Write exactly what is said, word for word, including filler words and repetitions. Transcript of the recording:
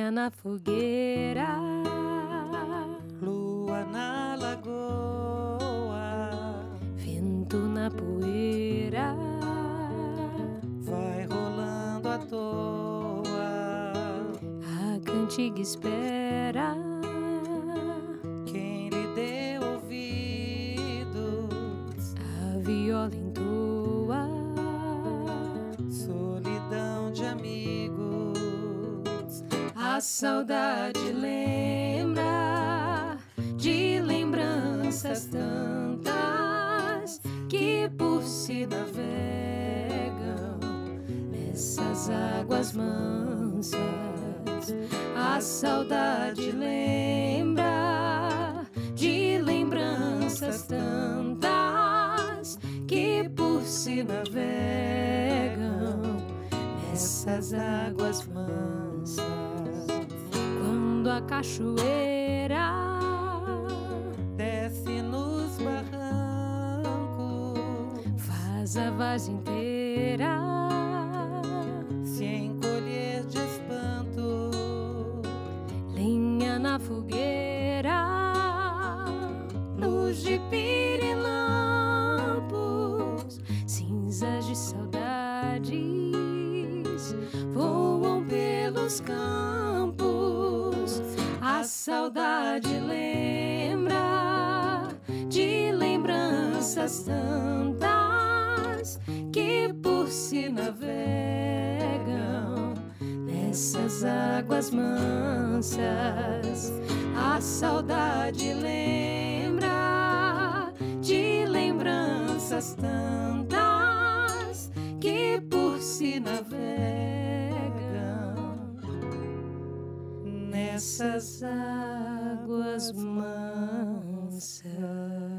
lenha na fogueira, lua na lagoa, vento na poeira, vai rolando à toa. a cantiga espera Quem lhe deu ouvidos, a viola entoa, solidão de amigos. a saudade lembra de lembranças tantas que por si navegam nessas águas mansas. A saudade lembra de lembranças tantas que por si navegam nessas águas mansas. Quando a cachoeira Desce nos barrancos, faz a vaz inteira se encolher de espanto. lenha na fogueira, luz de pirilampos, cinzas de saudades voam pelos campos. A saudade lembra de lembranças tantas que por si navegam nessas águas mansas. A saudade lembra de lembranças tantas que por si navegam nessas águas mansas.